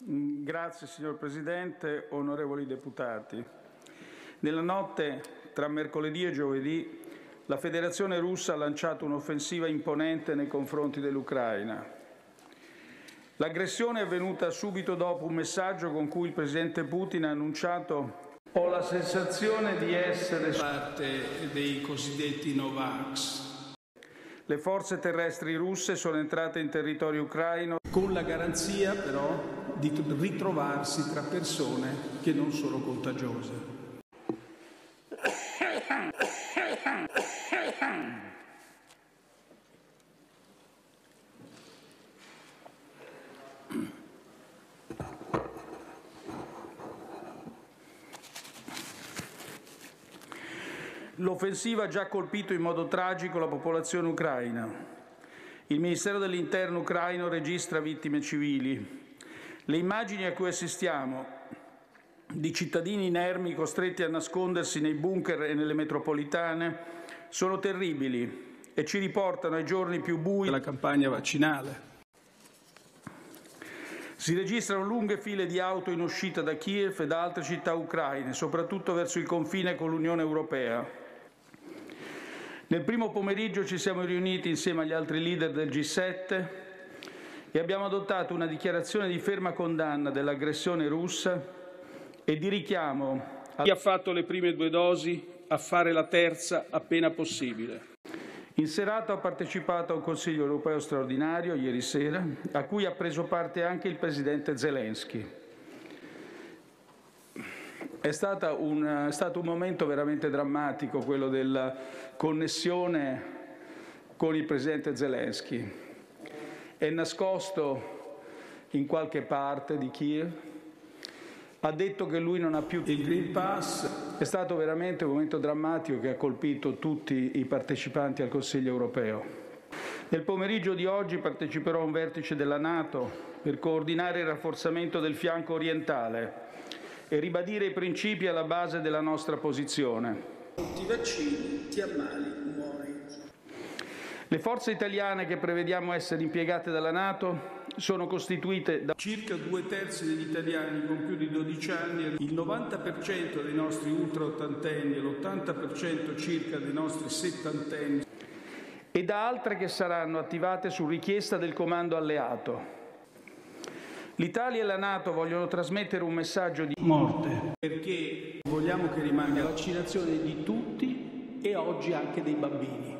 Grazie signor Presidente, onorevoli deputati. Nella notte tra mercoledì e giovedì la Federazione russa ha lanciato un'offensiva imponente nei confronti dell'Ucraina. L'aggressione è avvenuta subito dopo un messaggio con cui il Presidente Putin ha annunciato: «Ho la sensazione di essere parte dei cosiddetti Novax». Le forze terrestri russe sono entrate in territorio ucraino con la garanzia però di ritrovarsi tra persone che non sono contagiose. L'offensiva ha già colpito in modo tragico la popolazione ucraina. Il Ministero dell'Interno ucraino registra vittime civili. Le immagini a cui assistiamo di cittadini inermi costretti a nascondersi nei bunker e nelle metropolitane sono terribili e ci riportano ai giorni più bui della campagna vaccinale. Si registrano lunghe file di auto in uscita da Kiev e da altre città ucraine, soprattutto verso il confine con l'Unione Europea. Nel primo pomeriggio ci siamo riuniti insieme agli altri leader del G7 e abbiamo adottato una dichiarazione di ferma condanna dell'aggressione russa e di richiamo a chi ha fatto le prime 2 dosi a fare la terza appena possibile. In serata ho partecipato a un Consiglio europeo straordinario ieri sera, a cui ha preso parte anche il Presidente Zelensky. È stato un momento veramente drammatico quello della connessione con il Presidente Zelensky. È nascosto in qualche parte di Kiev, ha detto che lui non ha più il Green Pass. È stato veramente un momento drammatico che ha colpito tutti i partecipanti al Consiglio europeo. Nel pomeriggio di oggi parteciperò a un vertice della NATO per coordinare il rafforzamento del fianco orientale e ribadire i principi alla base della nostra posizione. Ti vaccini, ti ammali, muori. Le forze italiane che prevediamo essere impiegate dalla NATO sono costituite da circa 2/3 degli italiani con più di 12 anni, il 90% dei nostri ultraottantenni e l'80% circa dei nostri settantenni e da altre che saranno attivate su richiesta del comando alleato. L'Italia e la NATO vogliono trasmettere un messaggio di morte perché vogliamo che rimanga la vaccinazione di tutti e oggi anche dei bambini.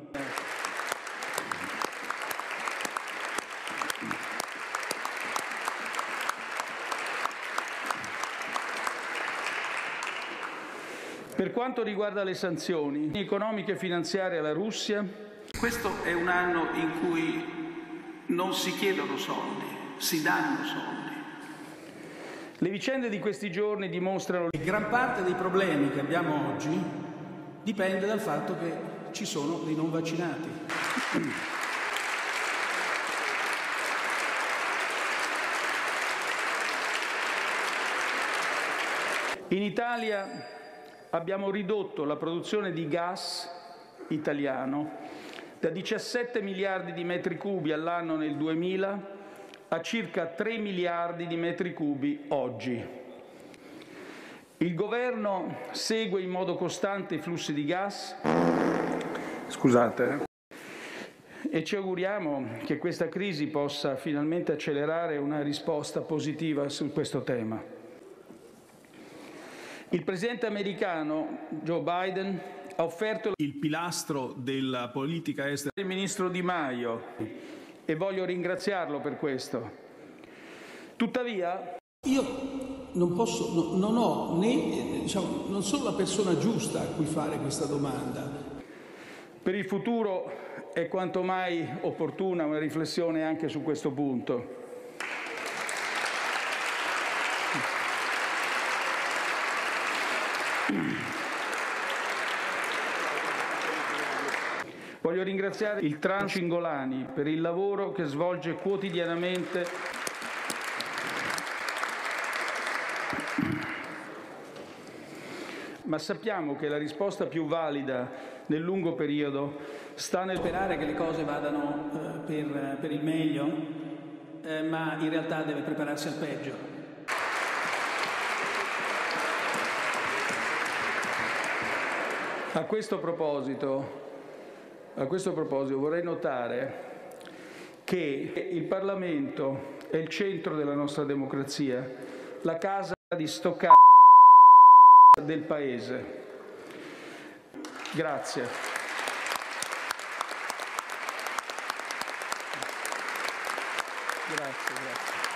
Per quanto riguarda le sanzioni economiche e finanziarie alla Russia, questo è un anno in cui non si chiedono soldi, si danno soldi. Le vicende di questi giorni dimostrano che gran parte dei problemi che abbiamo oggi dipende dal fatto che ci sono dei non vaccinati. In Italia abbiamo ridotto la produzione di gas italiano da 17 miliardi di metri cubi all'anno nel 2000 a circa 3 miliardi di metri cubi oggi. Il Governo segue in modo costante i flussi di gas. E ci auguriamo che questa crisi possa finalmente accelerare una risposta positiva su questo tema. Il presidente americano Joe Biden ha offerto il pilastro della politica estera al ministro Di Maio e voglio ringraziarlo per questo. Tuttavia, io non sono la persona giusta a cui fare questa domanda. Per il futuro è quanto mai opportuna una riflessione anche su questo punto. Voglio ringraziare il Tran Cingolani per il lavoro che svolge quotidianamente ma sappiamo che la risposta più valida nel lungo periodo sta nel sperare che le cose vadano per il meglio ma in realtà deve prepararsi al peggio. A questo proposito vorrei notare che il Parlamento è il centro della nostra democrazia, la casa di sto c***o del Paese. Grazie. Grazie.